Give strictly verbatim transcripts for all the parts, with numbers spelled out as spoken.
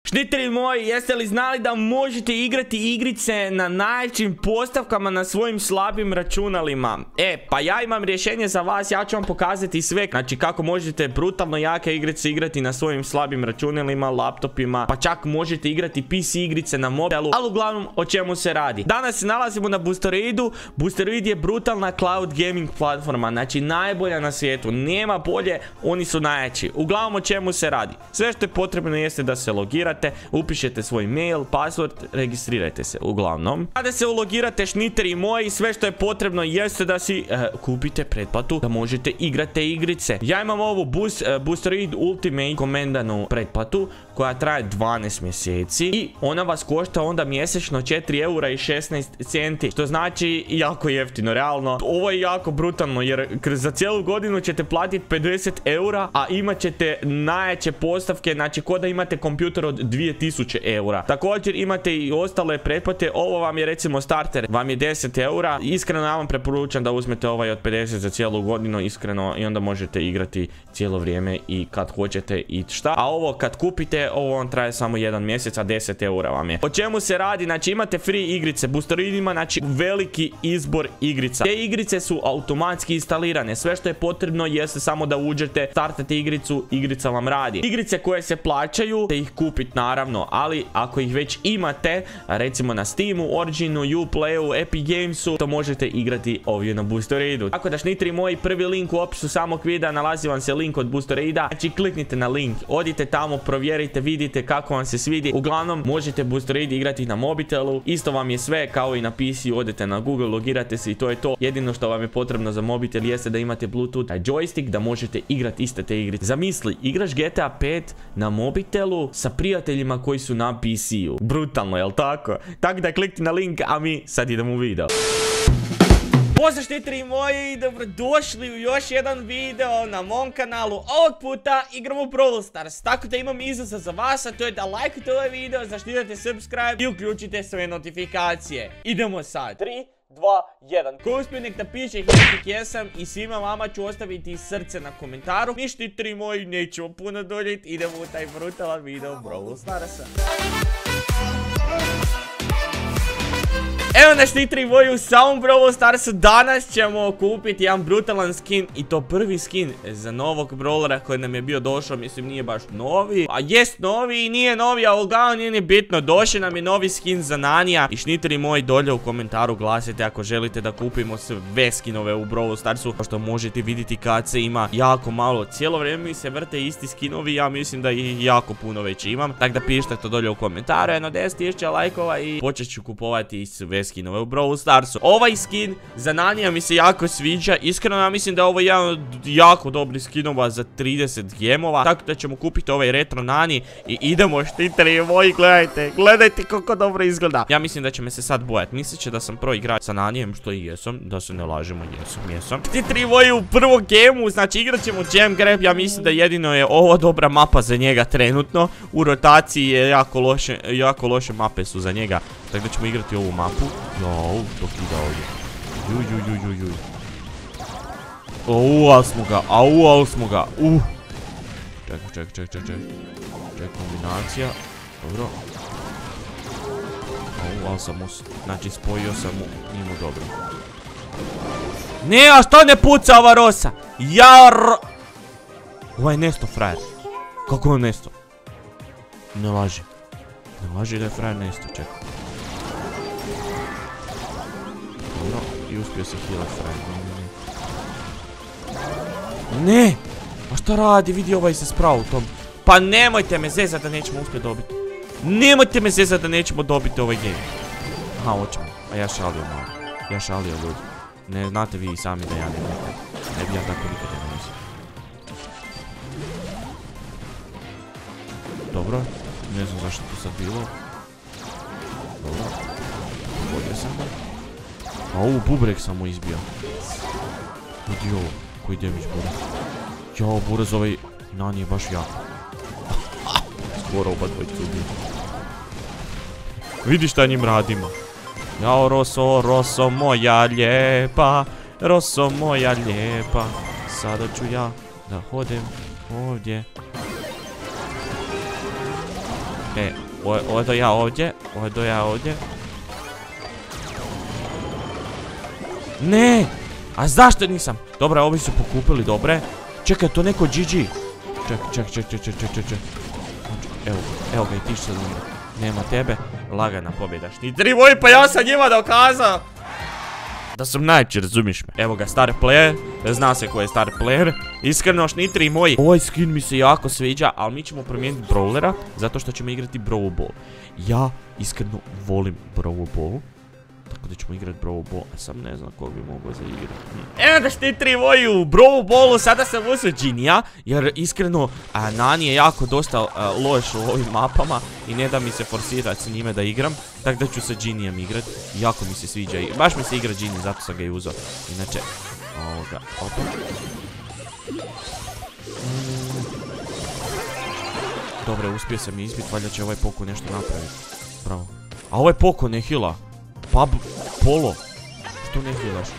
Šniteri moji, jeste li znali da možete igrati igrice na najjačim postavkama na svojim slabim računalima? E, pa ja imam rješenje za vas, ja ću vam pokazati sve. Znači kako možete brutalno jake igrice igrati na svojim slabim računalima, laptopima, pa čak možete igrati P C igrice na mobilu. Ali uglavnom, o čemu se radi? Danas se nalazimo na Boosteroidu. Boosteroid je brutalna cloud gaming platforma, znači najbolja na svijetu. Nema bolje, oni su najjači. Uglavnom, o čemu se radi? Sve što je potrebno jeste da se logirate, upišete svoj mail, password, registrirajte se. Uglavnom, kada se ulogirate, šniteri moji, sve što je potrebno jeste da si uh, kupite pretplatu da možete igrati te igrice. Ja imam ovu boost, uh, Boosteroid Ultimate komendanu pretplatu koja traje dvanaest mjeseci i ona vas košta onda mjesečno četiri eura i šesnaest centi, što znači jako jeftino, realno. Ovo je jako brutalno jer za cijelu godinu ćete platiti pedeset eura, a imat ćete najjače postavke, znači ko da imate kompjuter od dvije tisuće eura. Također imate i ostale pretplate. Ovo vam je recimo starter, vam je deset eura. Iskreno ja vam preporučam da uzmete ovaj od pedeset za cijelu godinu, iskreno, i onda možete igrati cijelo vrijeme i kad hoćete i šta. A ovo kad kupite, ovo vam traje samo jedan mjesec, a deset eura vam je. O čemu se radi? Znači imate free igrice. Boosteroid ima znači veliki izbor igrica. Te igrice su automatski instalirane. Sve što je potrebno jeste samo da uđete, startate igricu, igrica vam radi. Igrice koje se plaćaju, te ih kupiti naravno, ali ako ih već imate, recimo na Steamu, Originu, Uplayu, Epic Gamesu, to možete igrati ovdje na Boosteroidu. Tako da šnitri moji, prvi link u opisu samog videa, nalazi vam se link od Boosteroida. Znači kliknite na link, odite tamo, provjerite, vidite kako vam se svidi. Uglavnom, možete Boosteroid igrati na mobitelu, isto vam je sve kao i na P C, odete na Google, logirate se i to je to. Jedino što vam je potrebno za mobitel jeste da imate Bluetooth joystick, da možete igrati iste te igrice. Zamisli, igraš G T A pet na mobitelu sa prijateljima koji su na P C-u. Brutalno, jel tako? Tako da kliknite na link, a mi sad idemo u video. Pozdrav šniteri moji, dobrodošli u još jedan video na mom kanalu. Ovog puta igramo Brawl Stars, tako da imam izazov za vas, a to je da lajkujte ovaj video, zaštitate subscribe i uključite sve notifikacije. Idemo sad. tri, dva, jedan. Ko uspije nek napiše hashtag jesam i svima vama ću ostaviti srce na komentaru. Mi šniteri moji, nećemo puno doljeti, idemo u taj brutalan video Brawl Starsa. Evo naš šniteri moji, u samom Brawl Starsu danas ćemo kupiti jedan brutalan skin, i to prvi skin za novog brawlera koji nam je bio došao. Mislim nije baš novi, a jest novi i nije novi, a uglavnom nije ni bitno. Došao nam je novi skin za Nanija. I šniteri moji, dolje u komentaru glasite ako želite da kupimo sve skinove u Brawl Starsu. Kao što možete vidjeti kad se ima jako malo, cijelo vrijeme mi se vrte isti skinovi. Ja mislim da ih jako puno već imam, tako da pišite to dolje u komentaru. Jedno deset tisuća lajkova i počet ću kupovati sve skinove u Brawl Starsu. Ovaj skin za Nanija mi se jako sviđa. Iskreno ja mislim da je ovo jedan od jako dobrih skinova za trideset gemova. Tako da ćemo kupiti ovaj retro Nani i idemo štiteri moji, gledajte, gledajte kako dobro izgleda. Ja mislim da će me se sad bojati. Mislit će da sam pro igrač sa Nanijem, što i jesam, da se ne lažemo, jesam, jesam. Štiteri moji, u prvom gemu, znači igrat ćemo Jam Grab. Ja mislim da jedino je ovo dobra mapa za njega trenutno. U rotaciji je jako loše, jako loše mape su za njega. Tako da ćemo igrati ovu mapu. Jau, dok ide ovdje. Juj, juj, juj, juj, juj. Aual smo ga, aual smo ga. Uh. Čekaj, čekaj, čekaj, čekaj. Čekaj, kombinacija. Dobro. Aual sam mu, znači spojio sam mu, nije mu dobro. Ne, a što ne puca ova Rosa? Jar. Ovaj je nesto frajer. Kako je nesto? Ne laži. Ne laži da je frajer nesto, čekaj. Dobro, i uspio se healat frajer. Ne! A šta radi? Vidi, ovaj se spravo u tom. Pa nemojte me zezat da nećemo uspjeti dobiti. Nemojte me zezat da nećemo dobiti ovaj game. Aha, hoćemo. A ja šalio malo. Ja šalio ljudi. Ne znate vi sami da ja ne nekad. Ne bi ja tako nikad ne mislim. Dobro. Ne znam zašto to sad bilo. Dobro. Bolje sam ga. A ovu bubrek sam mu izbio. Vidi ovo. Koji damage buraz. Jao, buraz ovaj Nani je baš jako. Skoro oba dvojicu ubio. Vidi šta njim radimo. Jao, Roso, Roso moja lijepa. Roso moja lijepa. Sada ću ja da hodem ovdje. E, ovo do ja ovdje, ovo do ja ovdje. Ne! A zašto nisam? Dobra, ovi su pokupili, dobre. Čekaj, to neko G G. Čekaj, čekaj, čekaj, čekaj, čekaj, čekaj. Evo, evo ga i ti što znam. Nema tebe, lagana pobjeda. Šnitri moji, pa ja sam njima dokazao da sam najči, razumiš me. Evo ga, star player, zna se ko je star player. Iskreno, šnitri moji, ovaj skin mi se jako sviđa, ali mi ćemo promijeniti brawlera, zato što ćemo igrati Brawl Ball. Ja iskreno volim Brawl Ball, tako da ćemo igrati Brawl Ball, a sam ne znam kog bi mogao zaigrati. Evo da štitri moji, u Brawl Ballu sada sam uzeo Ginija, jer iskreno, a, Nani je jako dosta a, loš u ovim mapama i ne da mi se forsirati s njime da igram, tako da ću sa Ginijem igrati. Jako mi se sviđa i baš mi se igra Gini, zato sam ga i uzeo. Inače, ovoga, opa. Mm. Dobre, uspio sam izbiti, valjda će ovaj Poko nešto napraviti. Bravo. A ovaj Poko ne hila. Pab, Polo, što ne hilaš?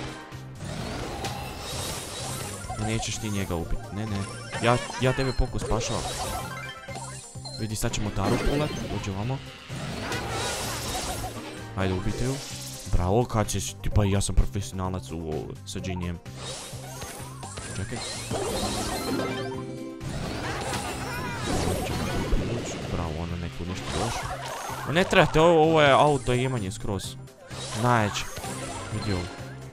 Nećeš ti njega ubiti, ne ne, ja, ja tebe Poko spašavam. Vidi, sad ćemo Taru pulat, dođe vamo. Ajde, ubite ju. Bravo, kad ćeš, tipa ja sam profesionalac u, u, sa Ginijem. Čekaj. Bravo, ona neku nešto još. Ne trebate, ovo, ovo je auto imanje skroz. Najjače. Vidi ovo.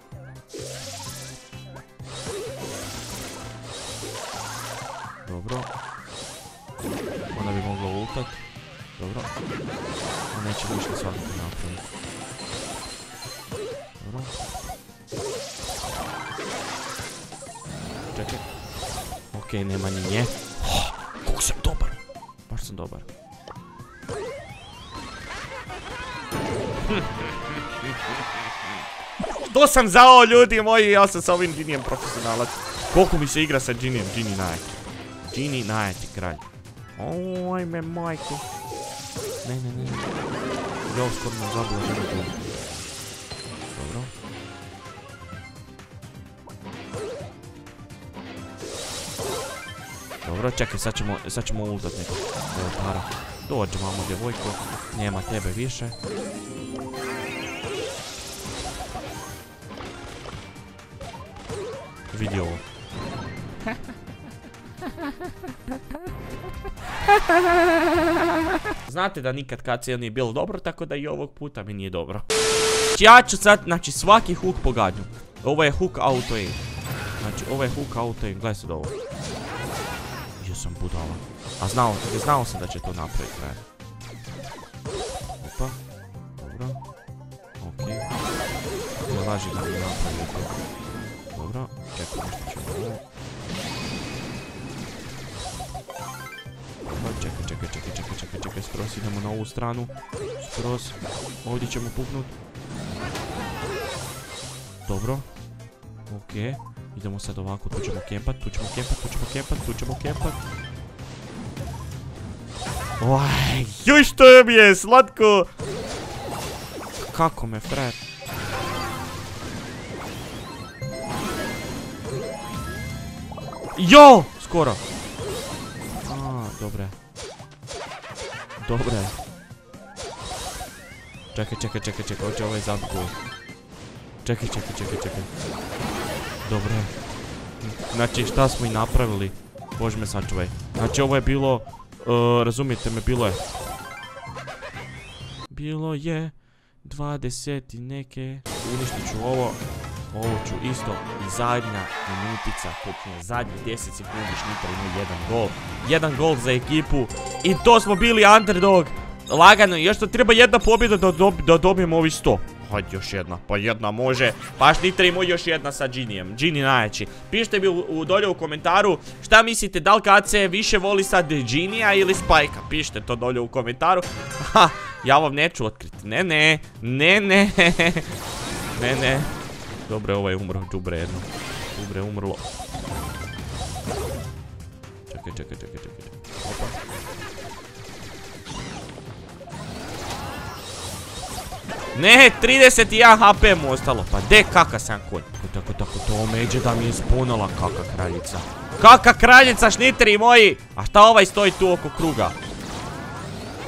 Dobro. Ona bi mogla ultat. Dobro. Ona neće ništa svakako napraviti. Dobro. Čekaj. Okej, nema ni nje. Oh, kako sam dobar. Baš sam dobar. Što sam zao, ljudi moji, ja sam sa ovim Ginijem profesionalac. Koliko mi se igra sa Ginijem, Gini najjači. Gini najjači kralj. Ojme majko. Ne, ne, ne, ne. Ja skoro nam zabila žena gol. Dobro. Dobro, čekaj, sad ćemo, sad ćemo ultat nekog Para. Dođe, mamo, djevojko. Nema tebe više. Vidi ovo. Znate da nikad K C L nije bilo dobro, tako da i ovog puta mi nije dobro. Ja ću sad, znači svaki hook pogađam. Ovo je hook auto aim. Znači ovo je hook auto aim, gledaj sad ovo. Jo sam budala. A znao, znao sam da će to napraviti, ne. Opa. Dobro. Okej. Ne laži da mi napravio to. Dobro. Čekaj, nešto ćemo ovo. Čekaj, čekaj, čekaj, čekaj, čekaj, čekaj, skroz idemo na ovu stranu. Skroz. Ovdje ćemo puknut. Dobro. Okej. Idemo sad ovako, tu ćemo kempat, tu ćemo kempat, tu ćemo kempat, tu ćemo kempat. Oj, juj što mi je slatko. Kako me fret. Jo, skoro. A, dobre. Dobre. Čekaj, čekaj, čekaj, čekaj, hoće ovaj zabit gol. Čekaj, čekaj, čekaj, čekaj. Dobre. Znači, šta smo i napravili? Bože me sačuvaj. Znači, ovo je bilo... Uh, razumijete me, bilo je... Bilo je... dvadeset i neke... Uništit ću ovo. Ovo ću isto. I zadnja minutica. Točno, zadnji deset sekundi Šniter ima jedan gol. Jedan gol za ekipu. I to smo bili underdog. Lagano, još to treba jedna pobjeda da, dob da dobijemo ovi sto. Hajde još jedna, pa jedna može. Pa Šniter ima još jedna sa Ginijem. Gini najjači. Pišite mi u, u dolje u komentaru šta mislite, da li K C više voli sad Ginija ili Spike'a. Pišite to dolje u komentaru. Ha, ja vam neću otkriti. Ne, ne, ne, ne. Ne, ne. Dobre, ovo je umro, džubre jedno. Džubre je umrlo. Čekaj, čekaj, čekaj, čekaj. Opa. Ne, trideset jedan H P mu ostalo. Pa de kaka sam konj. Tako, tako, to međe da mi je spunala kaka kraljica. Kaka kraljica, Šniteri moji. A šta ovaj stoji tu oko kruga?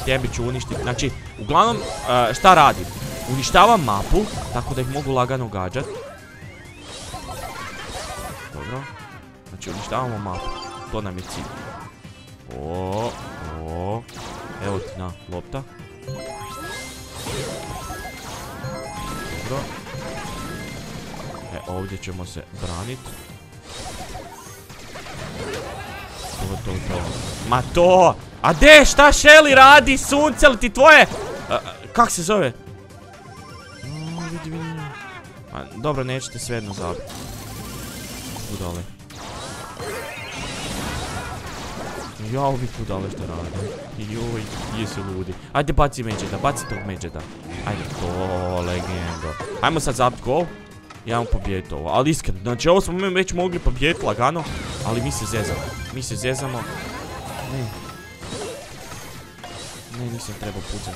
tebi ću uništiti. Znači, uglavnom, uh, šta radim? Uništavam mapu, tako da ih mogu lagano gađat. Dobro. Znači, uništavamo mapu. To nam je cilj. O, o. Evo ti na, lopta. Dobro. E, ovdje ćemo se braniti. To, to, to. Ma to! A de, šta Shelly radi? Sunce li ti tvoje? A, kak se zove? O, vidi, vidi. A, dobro, nećete svejedno zabiti. Budale. Ja, ovi budale što rade. Joj, jesu ludi. Ajde, baci Medžeda, baci tog Medžeda. Ajde, to, legendo. Ajmo sad zabiti gol. Ja vam pobijediti ovo, ali iskreno, znači ovo smo mi već mogli pobijediti lagano, ali mi se zezamo, mi se zezamo. Ne. Ne, nisam trebao pucati.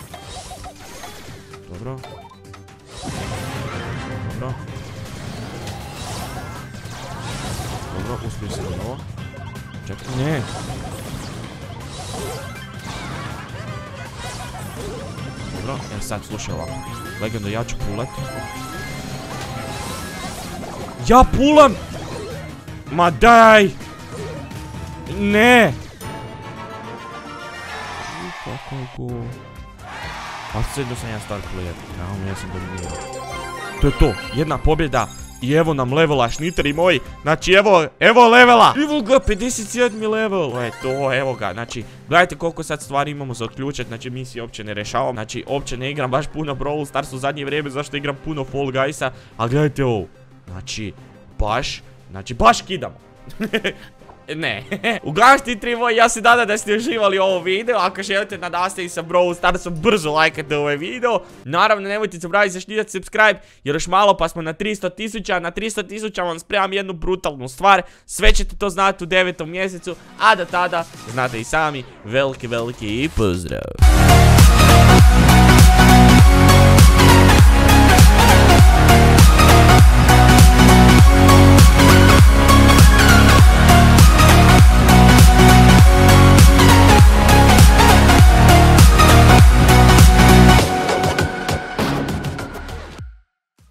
Dobro. Dobro. Dobro, uspio se do ovo. Čekaj, ne. Dobro, evo sad slušaj ovako. Legendo, ja ću pulat. Ja pulam! Ma daj! Ne! Kako je go? Pa sve da sam ja star player. Ja, ja sam dominirao. To je to, jedna pobjeda. I evo nam levela, šniteri moji. Znači evo, evo levela. Evo ga, pedeset sedmi level. E to, evo ga. Znači, gledajte koliko sad stvari imamo za otključati. Znači, misije uopće ne rešavam. Znači, uopće ne igram baš puno Brawl Stars u zadnje vrijeme. Zašto igram puno Fall Guysa. A gledajte ovo. Znači, baš, znači baš kidamo. Ne. Uglavnom štiteri moji, ja se nadam da ste uživali ovo video. Ako želite da nastavim sa Brawl Starsom, brzo lajkajte ovaj video. Naravno, nemojte zaboraviti zaštitati subscribe, jer još malo pa smo na tristo tisuća. Na tristo tisuća vam spremam jednu brutalnu stvar. Sve ćete to znati u devetom mjesecu. A do tada, znate i sami, veliki, veliki pozdrav.